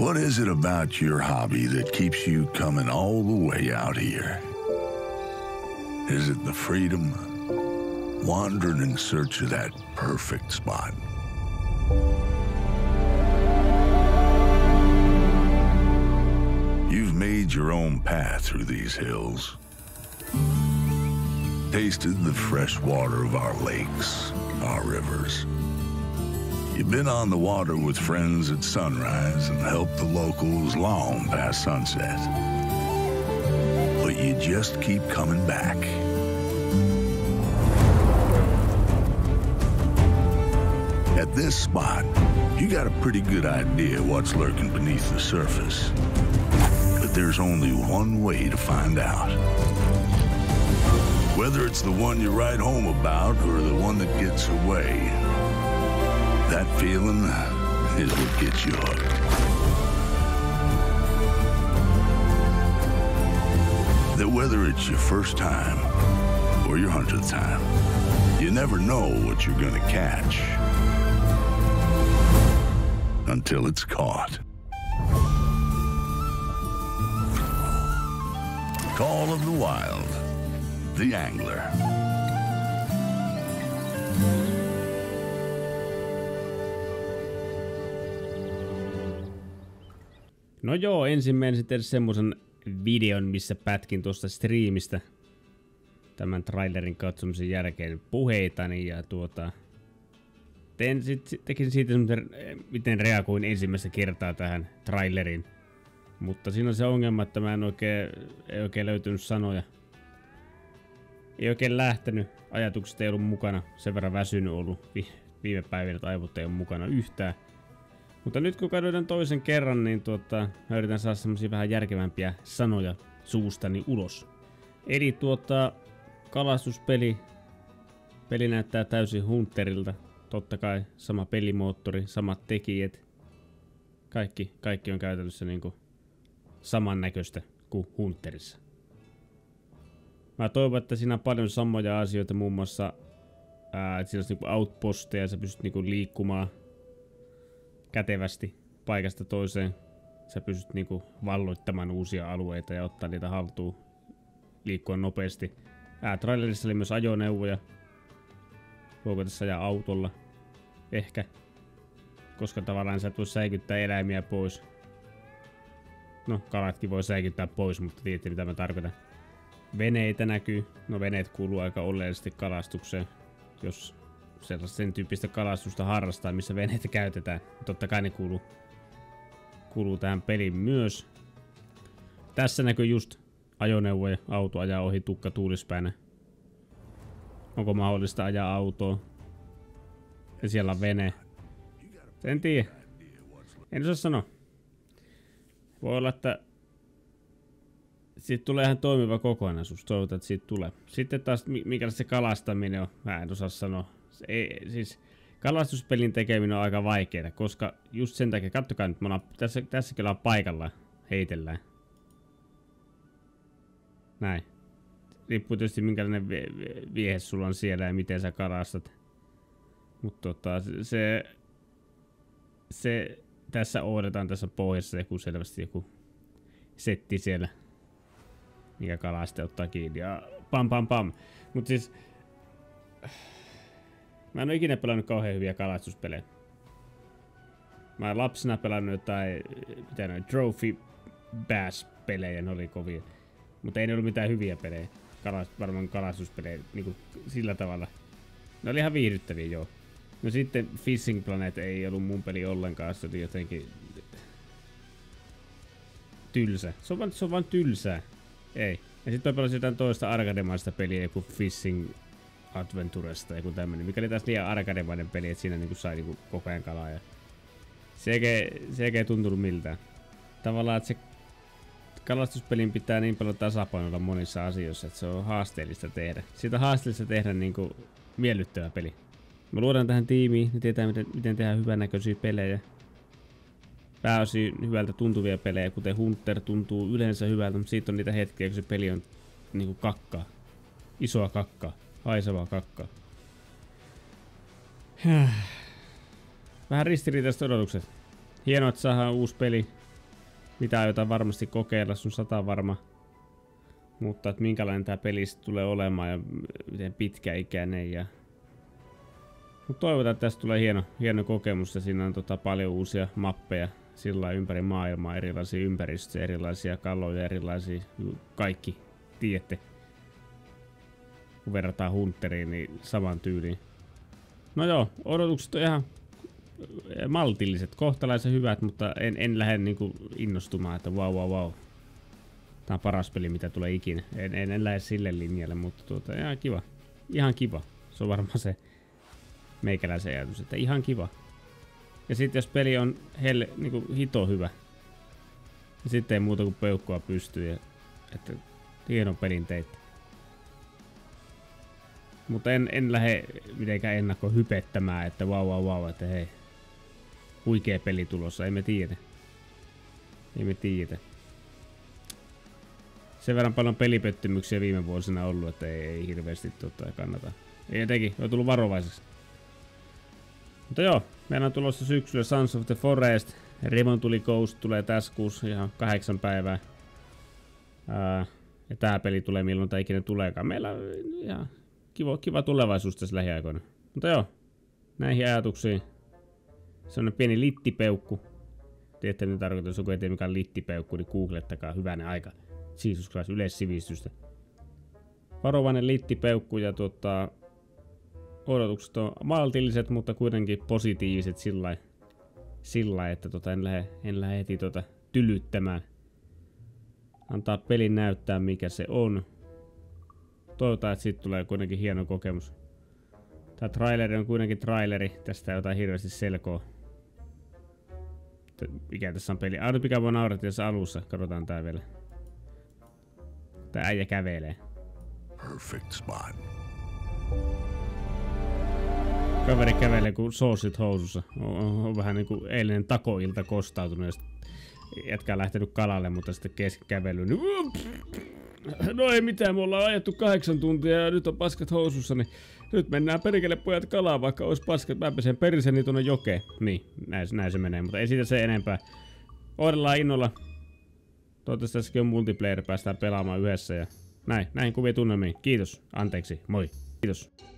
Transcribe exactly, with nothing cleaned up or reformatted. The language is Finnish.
What is it about your hobby that keeps you coming all the way out here? Is it the freedom? Wandering in search of that perfect spot? You've made your own path through these hills. Tasted the fresh water of our lakes, our rivers. You've been on the water with friends at sunrise and helped the locals long past sunset. But you just keep coming back. At this spot, you got a pretty good idea what's lurking beneath the surface. But there's only one way to find out. Whether it's the one you write home about or the one that gets away, that feeling is what gets you hooked. That whether it's your first time or your hundredth time, you never know what you're gonna catch until it's caught. Call of the Wild, The Angler. No joo, ensin menen sitten semmosen videon, missä pätkin tuosta striimistä tämän trailerin katsomisen jälkeen puheitani ja tuota... Tein sit, tekin siitä semmoisen, miten reagoin ensimmäistä kertaa tähän traileriin. Mutta siinä on se ongelma, että mä en oikein, ei oikein löytynyt sanoja. Ei oikein lähtenyt, ajatukset ei ollut mukana, sen verran väsynyt ollut vi viime päivinä, että aivot ei ole mukana yhtään. Mutta nyt kun katsotaan toisen kerran, niin tuota, mä yritän saada semmosia vähän järkevämpiä sanoja suustani ulos. Eli tuota, kalastuspeli, peli näyttää täysin Hunterilta. Totta kai sama pelimoottori, samat tekijät. Kaikki, kaikki on käytännössä niinku samannäköistä kuin Hunterissa. Mä toivon, että siinä on paljon samoja asioita, muun muassa ää, että siinä olisi niinku outposteja, sä pystyt niinku liikkumaan kätevästi paikasta toiseen. Sä pystyt niinku valloittamaan uusia alueita ja ottaa niitä haltuun, liikkua nopeasti. Ää, trailerissa oli myös ajoneuvoja. Voiko tässä ajaa autolla? Ehkä. Koska tavallaan sä et voi säikyttää eläimiä pois. No, kalatkin voi säikyttää pois, mutta tiedätte mitä mä tarkoitan. Veneitä näkyy. No, veneet kuuluu aika oleellisesti kalastukseen. Jos sellaista sen tyyppistä kalastusta harrastaa, missä veneitä käytetään. Totta kai ne kuuluu, kuuluu tähän peliin myös. Tässä näkyy just ajoneuvoja. Auto ajaa ohi tukka tuulispäänä. Onko mahdollista ajaa autoa? Ja siellä on vene. En tiedä. En osaa sanoa. Voi olla, että siitä tulee ihan toimiva kokonaisuus. Toivotaan, että siitä tulee. Sitten taas mikä se kalastaminen on. Mä en osaa sanoa. Ei, siis kalastuspelin tekeminen on aika vaikeaa, koska just sen takia, kattokaa nyt, me ollaan, tässä, tässä kyllä on paikallaan, heitellään. Näin. Riippuu tietysti minkälainen viehe sulla on siellä ja miten sä kalastat. Mutta tota, se, se tässä odotetaan tässä pohjassa joku selvästi joku setti siellä, mikä kalaste ottaa kiinni ja pam pam pam. Mut siis mä en oo ikinä pelannut kauhean hyviä kalastuspelejä. Mä oon lapsena pelannut jotain, mitä noin, Trophy Bass pelejä, ne oli kovia. Mutta ei ne ollut mitään hyviä pelejä. Kalast, varmaan kalastuspelejä niinku sillä tavalla. Ne oli ihan viihdyttäviä, joo. No sitten Fishing Planet ei ollut mun peli ollenkaan, se oli jotenkin tylsä. Se on vaan, se on vaan tylsää. Ei. Ja sitten mä pelasin jotain toista arcademaista peliä, joku Fishing Adventuresta, joku tämmönen, mikä oli taas liian arcademainen peli, että siinä niinku sai niinku koko ajan kalaa. Ja se ei, se ei tuntunut miltään. Tavallaan, että se kalastuspelin pitää niin paljon tasapainoilla monissa asioissa, että se on haasteellista tehdä. Siitä on haasteellista tehdä niinku miellyttävä peli. Me luodaan tähän tiimiin, ne tietää miten, miten tehdään hyvännäköisiä pelejä. Pääosin hyvältä tuntuvia pelejä, kuten Hunter tuntuu yleensä hyvältä, mutta siitä on niitä hetkiä, kun se peli on niinku kakkaa. Isoa kakkaa, haisevaa kakkaa. Vähän ristiriitaiset odotukset. Hienoa, että saadaan uusi peli. mitä aiotaan varmasti kokeilla, sun sata varma. Mutta että minkälainen tää peli tulee olemaan ja miten pitkäikäinen ja... Mut toivotaan, että tästä tulee hieno, hieno kokemus ja siinä on tota paljon uusia mappeja sillä ympäri maailmaa, erilaisia ympäristöjä, erilaisia kaloja, erilaisia kaikki, tiedätte. Kun verrataan Hunteriin, niin saman tyyliin. No joo, odotukset on ihan maltilliset, kohtalaisen hyvät, mutta en, en lähde niinku innostumaan, että vau vau vau. Tää on paras peli, mitä tulee ikinä. En, en, en lähde sille linjalle, mutta tuota, ihan kiva. Ihan kiva. Se on varmaan se meikäläisen ajatus, että ihan kiva. Ja sitten jos peli on helle, niinku hito hyvä, niin sitten ei muuta kuin peukkua pystyy. Ja, että hienon pelin teitte. Mutta en, en lähde mitenkään ennakko hypettämään, että vau vau vau, että hei. Huikea peli tulossa, ei me tiedä. Ei me tiedä. Sen verran paljon pelipettymyksiä viime vuosina ollut, että ei, ei hirveästi tota, kannata. Ei etenkin, on tullut varovaiseksi. Mutta joo, meillä on tulossa syksyllä Sons of the Forest. Revontuli Ghost tulee tässä kuussa ihan kahdeksan päivää. Ää, ja tää peli tulee milloin tää ikinä tuleekaan. Meillä on ihan kiva, kiva tulevaisuus tässä lähiaikoina. Mutta joo, näihin ajatuksiin. Se on pieni littipeukku. Tiedätte nyt tarkoitan, jos joku ei tiedä mikä on littipeukku, niin googlettakaa hyvänä aika. Jesus Christ, yleissivistystä. Varovainen littipeukku ja tota, odotukset on maltilliset, mutta kuitenkin positiiviset sillä sillä, että tota, en lähde, en lähde heti tota, tylyttämään. Antaa pelin näyttää mikä se on. Toivotaan, että siitä tulee kuitenkin hieno kokemus. Tää traileri on kuitenkin traileri, tästä ei jotain hirveästi selkoa. Mikä tässä on peli? Ainut mikä voi naurattaa tässä alussa, katsotaan tää vielä. Tää äijä kävelee. Perfect spot. Kaveri kävelee kuin soosit housussa. On, on, on vähän niinku eilinen takoilta kostautunut ja jätkä on lähtenyt kalalle, mutta sitten kesken kävely. Niin... No ei mitään, me ollaan ajettu kahdeksan tuntia ja nyt on paskat housussa, niin nyt mennään perkele pojat kalaa, vaikka olisi paskat. Mä pesen periseni tuonne jokeen. Niin, näin, näin se menee, mutta ei siitä se enempää. Odotellaan innolla. Toivottavasti tässäkin on multiplayer, päästään pelaamaan yhdessä ja näin, näihin kuvia tunnelmiin. Kiitos, anteeksi, moi, kiitos.